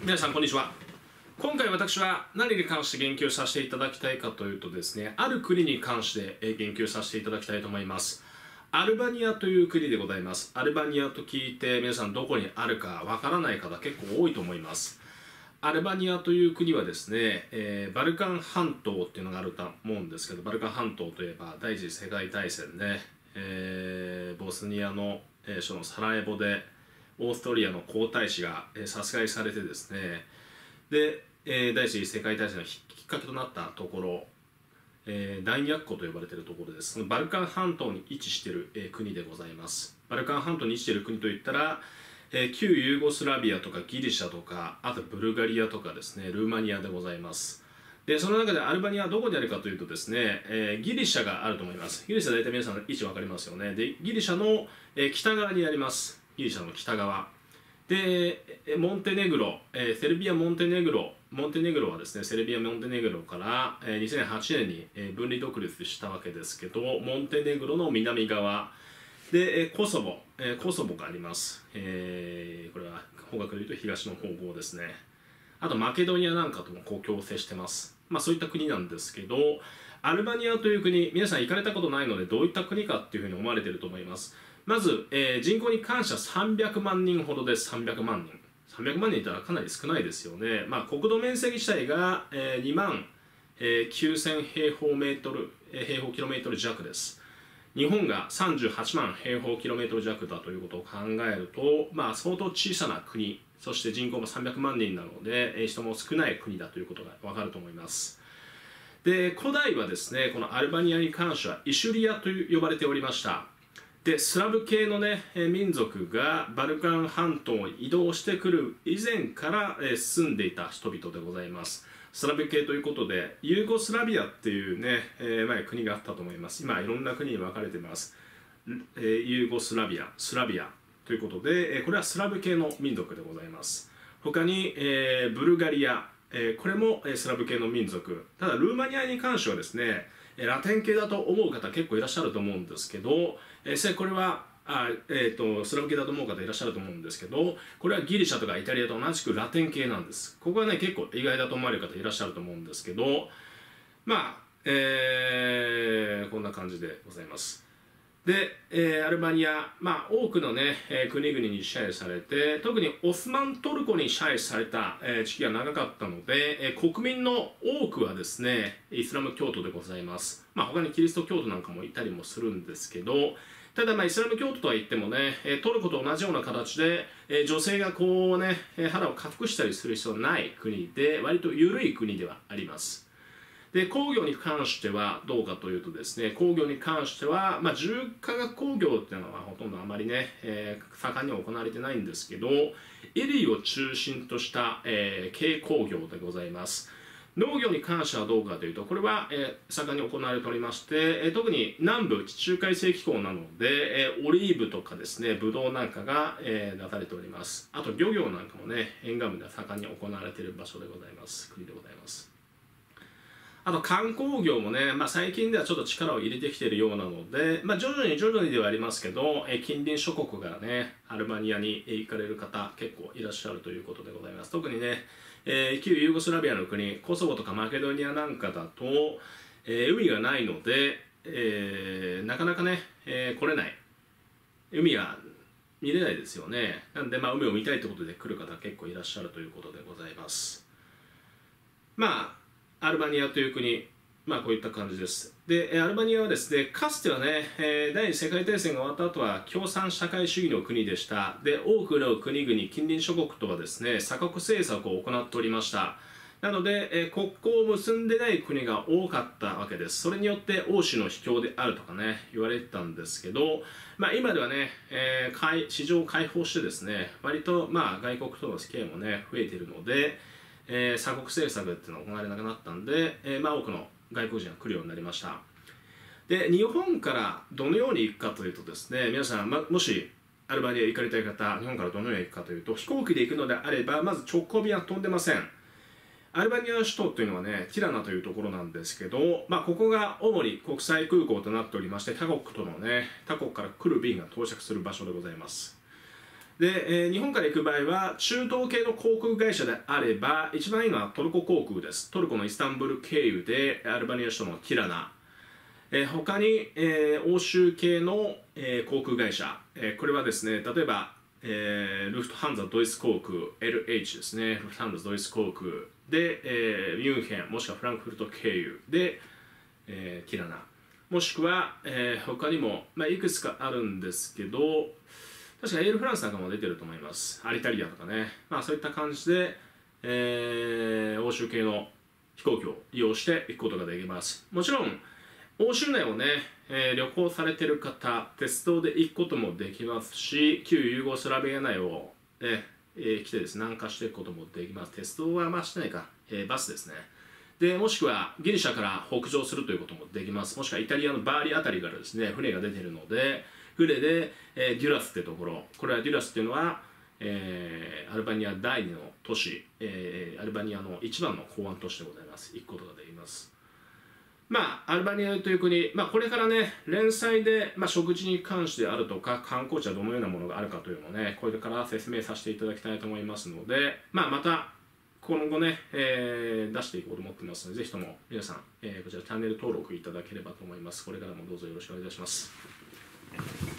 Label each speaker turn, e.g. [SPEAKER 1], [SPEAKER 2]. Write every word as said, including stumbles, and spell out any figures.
[SPEAKER 1] 皆さんこんにちは。今回私は何に関して言及させていただきたいかというとですね、ある国に関して言及させていただきたいと思います。アルバニアという国でございます。アルバニアと聞いて皆さんどこにあるかわからない方結構多いと思います。アルバニアという国はですね、えー、バルカン半島っていうのがあると思うんですけど、バルカン半島といえば第一次世界大戦で、えー、ボスニアの、えー、そのサラエボでオーストリアの皇太子が、えー、殺害されてですね、で、えー、第一次世界大戦のきっかけとなったところ、えー、弾薬庫と呼ばれているところです。そのバルカン半島に位置している、えー、国でございます。バルカン半島に位置している国といったら、えー、旧ユーゴスラビアとかギリシャとか、あとブルガリアとかですね、ルーマニアでございます。で、その中でアルバニアはどこにあるかというとですね、えー、ギリシャがあると思います。ギリシャは大体皆さんの位置分かりますよね。で、ギリシャの、えー、北側にあります。ギリシャの北側。で、モンテネグロ、えー、セルビア・モンテネグロ、モンテネグロはですね、セルビア・モンテネグロから、えー、にせんはちねんに、えー、分離独立したわけですけど、モンテネグロの南側で、えー、コソボ、えー、コソボがあります。えー、これは方角でいうと東の方向ですね。あとマケドニアなんかとも国境を接してます。まあそういった国なんですけど、アルバニアという国、皆さん行かれたことないのでどういった国かっていうふうに思われていると思います。まず、えー、人口に関してはさんびゃくまんにんほどです。さんびゃくまんにん。さんびゃくまんにんいたらかなり少ないですよね。まあ国土面積自体が、えー、にまんきゅうせん平方メートル、えー、平方キロメートル弱です。日本がさんじゅうはちまん平方キロメートル弱だということを考えると、まあ相当小さな国、そして人口もさんびゃくまんにんなので、えー、人も少ない国だということがわかると思います。で、古代はですね、このアルバニアに関してはイシュリアと呼ばれておりました。で、スラブ系のね、民族がバルカン半島を移動してくる以前から住んでいた人々でございます。スラブ系ということで、ユーゴスラビアっていうね、えー、前国があったと思います。今いろんな国に分かれています。えー、ユーゴスラビア、スラビアということで、これはスラブ系の民族でございます。他に、えー、ブルガリア、えー、これもスラブ系の民族。ただ、ルーマニアに関してはですね、ラテン系だと思う方結構いらっしゃると思うんですけど、えー、これはあ、えー、とスラブ系だと思う方いらっしゃると思うんですけど、これはギリシャとかイタリアと同じくラテン系なんです。ここはね結構意外だと思われる方いらっしゃると思うんですけど、まあ、えー、こんな感じでございます。で、えー、アルバニア、まあ、多くの、ねえー、国々に支配されて、特にオスマントルコに支配された、えー、時期が長かったので、えー、国民の多くはですね、イスラム教徒でございます。まあ、他にキリスト教徒なんかもいたりもするんですけど、ただ、まあ、イスラム教徒とは言ってもね、えー、トルコと同じような形で、えー、女性がこうね、肌を隠したりする必要のない国で、割と緩い国ではあります。で、工業に関してはどうかというとですね、工業に関しては、まあ、重化学工業っていうのはほとんどあまりね、えー、盛んには行われてないんですけど、衣類を中心とした、えー、軽工業でございます。農業に関してはどうかというと、これは、えー、盛んに行われておりまして、えー、特に南部地中海性気候なので、えー、オリーブとかですね、ブドウなんかが、えー、出されております。あと漁業なんかもね、沿岸部では盛んに行われている場所でございます。国でございます。あと観光業もね、まあ、最近ではちょっと力を入れてきているようなので、まあ、徐々に徐々にではありますけど、え近隣諸国がね、アルバニアに行かれる方結構いらっしゃるということでございます。特にね、えー、旧ユーゴスラビアの国、コソボとかマケドニアなんかだと、えー、海がないので、えー、なかなかね、えー、来れない。海が見れないですよね。なんで、まあ、海を見たいということで来る方結構いらっしゃるということでございます。まあアルバニアという国、まあこういった感じです。で、アルバニアはですね、かつてはね、第二次世界大戦が終わった後は共産社会主義の国でした。で、多くの国々、近隣諸国とはですね、鎖国政策を行っておりました。なので、国交を結んでない国が多かったわけです。それによって欧州の秘境であるとかね、言われてたんですけど、まあ今ではね、えー、市場を開放してですね、割とまあ外国との付き合いもね、増えているので、えー、鎖国政策っていうのが行われなくなったんで、えーまあ、多くの外国人が来るようになりました。で、日本からどのように行くかというとですね、皆さん、ま、もしアルバニア行かれたい方、日本からどのように行くかというと、飛行機で行くのであれば、まず直行便は飛んでません。アルバニアの首都というのはね、ティラナというところなんですけど、まあ、ここが主に国際空港となっておりまして、他国とのね、他国から来る便が到着する場所でございます。 で、えー、日本から行く場合は中東系の航空会社であれば一番いいのはトルコ航空です。トルコのイスタンブール経由でアルバニア首都のティラナ、えー、他に、えー、欧州系の、えー、航空会社、えー、これはですね、例えば、えー、ルフトハンザドイツ航空 エルエイチ ですね、ルフトハンザドイツ航空で、えー、ミュンヘンもしくはフランクフルト経由で、えー、ティラナ、もしくは、えー、他にも、まあ、いくつかあるんですけど、確かエールフランスなんかも出てると思います。アリタリアとかね。まあそういった感じで、えー、欧州系の飛行機を利用して行くことができます。もちろん、欧州内をね、えー、旅行されてる方、鉄道で行くこともできますし、旧ユーゴスラビア内を、ねえー、来てですね、南下していくこともできます。鉄道はまあしてないか、えー、バスですね。でもしくはギリシャから北上するということもできます。もしくはイタリアのバーリあたりからですね、船が出ているので、船で、えー、デュラスってところ、これはデュラスっていうのは、えー、アルバニア第二の都市、えー、アルバニアの一番の港湾都市でございます。行くことができます。まあ、アルバニアという国、まあ、これからね、連載で、まあ、食事に関してあるとか、観光地はどのようなものがあるかというのをね、これから説明させていただきたいと思いますので、まあ、また、今後ね、えー、出していこうと思っていますので、ぜひとも皆さん、えー、こちらチャンネル登録いただければと思います。これからもどうぞよろしくお願いいたします。